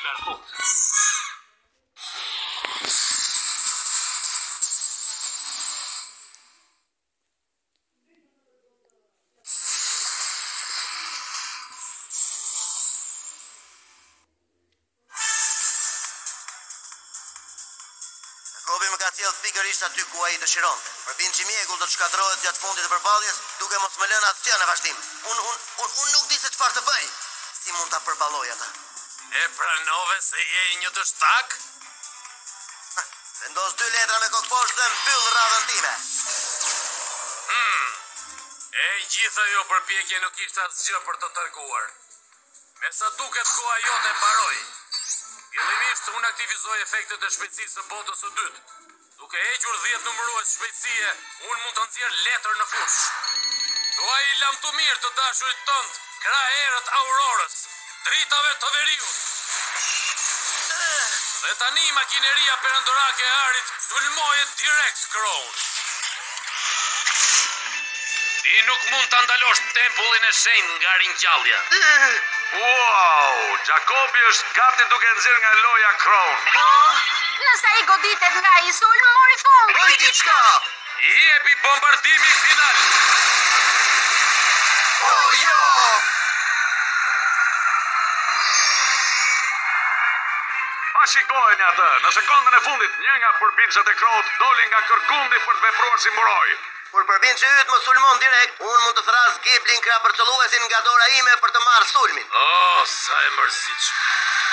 merr fund. Kobi më ka cilë pikërisht aty ku ai dëshironte. Përpinë që mjegull do të shkatërrohet gjatë fundit të përballjes, duke mos më lënë asgjë në vazhdim. Unë nuk di se çfarë të bëj. Si mund ta përballoj atë? E pranove se je një dështak? Vendos 2 letra me kokë poshtë dhe mbyll radhën time. E gjitha jo përpjekje nuk ishte asgjë për të treguar. Me sa duket koha jote mbaroi. Fillimisht unë aktivizoj efektet e shpejtësisë së botës së dytë. Duke hequr 10 numërues shpejtësie, unë mund të nxjerr letër në fushë. Thuaj i lam të mirë të dashurit tënd, kraherët Aurorës, dritave të veriut. Dhe tani makineria perëndorake e arit sulmohet direkt Crown. Ti nuk mund të ndalosh tempullin e shenjtë nga ringjallja. Wow, Jacobi është gati duke nxjerr nga loja Crown. Nëse ai goditet nga i sulm, mori fund. Bëj diçka. I jepi bombardimi final. Oh jo! Pa shikojnë atë, në sekondën e fundit, një nga përbindësat e Crowt doli nga kërkundi për të vepruar si mburoj. Kur përbindësi yt më sulmon direkt, unë mund të thras Giblin krapërcëlluesin nga dora ime për të marrë sulmin. Oh, sa e mërzitshme.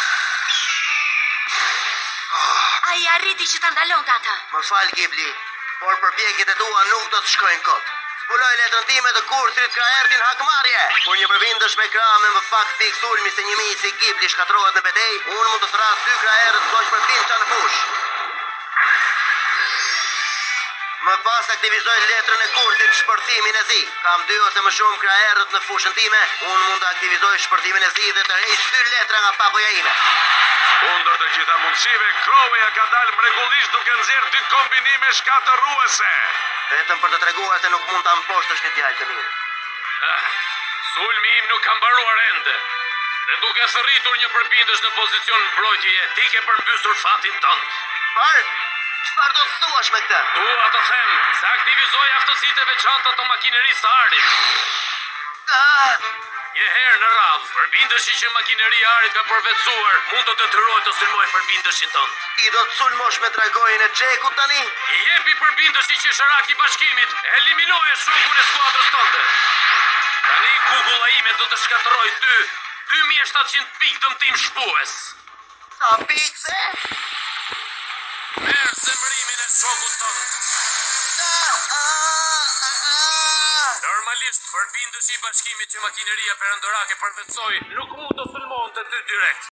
Ai arriti që ta ndalonte atë. Më fal Gibli, por përpjekjet e tua nuk do të shkojnë kot. Zbuloj letrën time të kurthrit krahertin hakmarrje. Kur një përbindësh me krah me më pak pik sulmi se një mijë si Gibli shkatërrohet në betejë, unë mund të thras 2 kraherët soq përbindësa në fushë. Më pas aktivizoj letrën e kurthit shpërthimin e zi. Kam 2 ose më shumë kraherët në fushën time, unë mund të aktivizoj shpërthimin e zi dhe të rreq 2 letra nga papuja ime. Kundër të gjitha mundësive, Crow ka dalë mrekullisht duke nxjerr 2 kombinime shkatërruese. Vetëm për të treguar se nuk mund ta mposhtësh një djalë të mirë. Sulmi im nuk ka mbaruar ende. Dhe duke thërritur një përbindës në pozicion mbrojtjeje, ti ke përmbysur fatin tënd. Çfarë do të thuash me këtë? Dua të them se aktivizoj aftësitë e veçanta të makinerisë së arit. Një herë në radhë, përbindëshi që makineria e arit ka përvetësuar mund të detyrohet të sulmoj përbindëshin tënd. Ti do të sulmosh me tragojën e Xhekut tani? I jepi përbindësi që shërak i bashkimit, eliminoje shokun e skuadrës tënde. Tani kukulla ime do të shkatërroj ty 2700 pikë dëmtim shpues. Sa pikse? Merë zemërimin e shokut tënd. Normalisht, përbindësi i bashkimit që makineria perëndorake përvetësoi, nuk mund të sulmonte ty direkt.